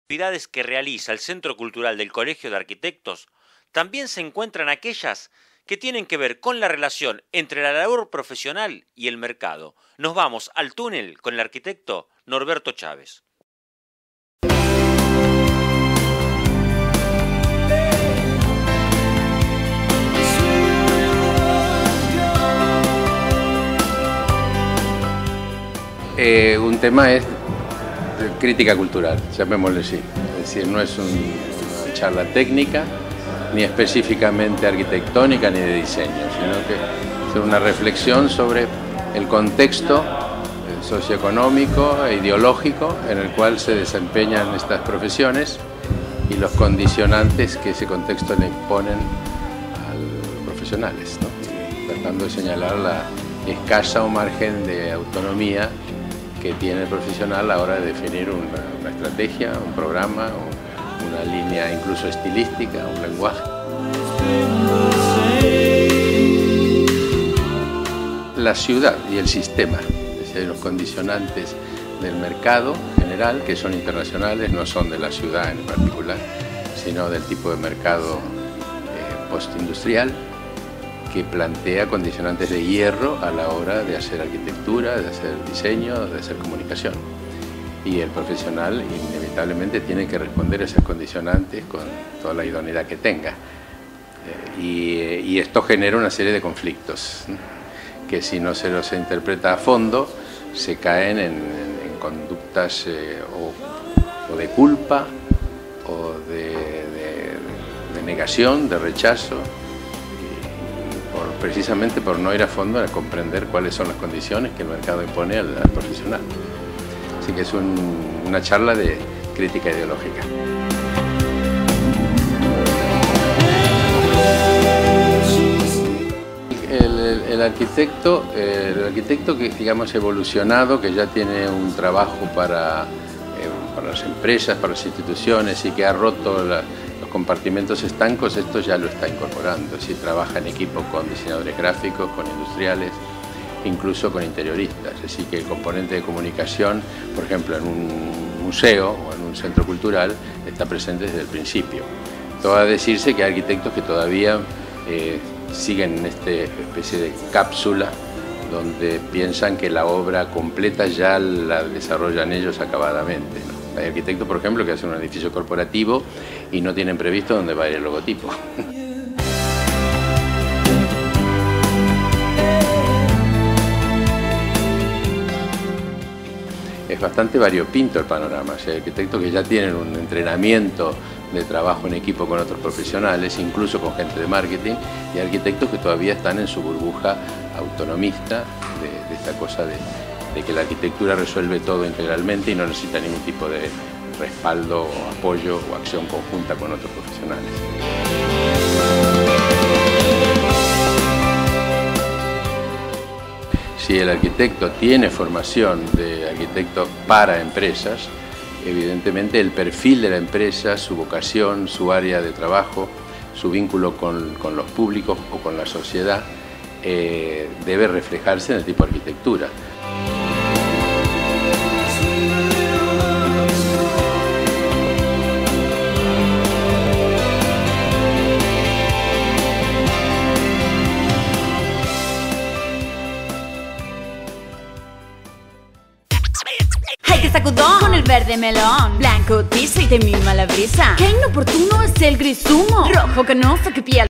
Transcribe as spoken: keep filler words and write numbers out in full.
actividades que realiza el Centro Cultural del Colegio de Arquitectos, también se encuentran aquellas que tienen que ver con la relación entre la labor profesional y el mercado. Nos vamos al túnel con el arquitecto Norberto Chávez. Eh, un tema es crítica cultural, llamémosle así. Es decir, no es un, una charla técnica, ni específicamente arquitectónica, ni de diseño, sino que es una reflexión sobre el contexto socioeconómico e ideológico en el cual se desempeñan estas profesiones y los condicionantes que ese contexto le imponen a los profesionales, ¿no? Tratando de señalar la escasa o margen de autonomía que tiene el profesional a la hora de definir una, una estrategia, un programa, una línea incluso estilística, un lenguaje. La ciudad y el sistema, es decir, los condicionantes del mercado general, que son internacionales, no son de la ciudad en particular, sino del tipo de mercado eh, postindustrial, que plantea condicionantes de hierro a la hora de hacer arquitectura, de hacer diseño, de hacer comunicación. Y el profesional inevitablemente tiene que responder a esos condicionantes con toda la idoneidad que tenga. Eh, y, y esto genera una serie de conflictos, ¿no? Que si no se los interpreta a fondo, se caen en, en, en conductas eh, o, o de culpa, o de, de, de negación, de rechazo, precisamente por no ir a fondo a comprender cuáles son las condiciones que el mercado impone al, al profesional. Así que es un, una charla de crítica ideológica. El, el, el, arquitecto, el arquitecto que digamos evolucionado, que ya tiene un trabajo para, eh, para las empresas, para las instituciones y que ha roto la, compartimentos estancos, esto ya lo está incorporando, si trabaja en equipo con diseñadores gráficos, con industriales, incluso con interioristas, así que el componente de comunicación, por ejemplo, en un museo o en un centro cultural, está presente desde el principio. Todo a decirse que hay arquitectos que todavía eh, siguen en esta especie de cápsula donde piensan que la obra completa ya la desarrollan ellos acabadamente, ¿no? Hay arquitectos, por ejemplo, que hacen un edificio corporativo y no tienen previsto dónde va a ir el logotipo. Es bastante variopinto el panorama. O sea, hay arquitectos que ya tienen un entrenamiento de trabajo en equipo con otros profesionales, incluso con gente de marketing, y arquitectos que todavía están en su burbuja autonomista de, de esta cosa de, de que la arquitectura resuelve todo integralmente y no necesita ningún tipo de respaldo, o apoyo o acción conjunta con otros profesionales. Si el arquitecto tiene formación de arquitecto para empresas, evidentemente el perfil de la empresa, su vocación, su área de trabajo, su vínculo con, con los públicos o con la sociedad, eh, debe reflejarse en el tipo de arquitectura. Sacudón con el verde melón, blanco tiza y te mima la brisa. Qué inoportuno es el gris humo, rojo canoso que piel.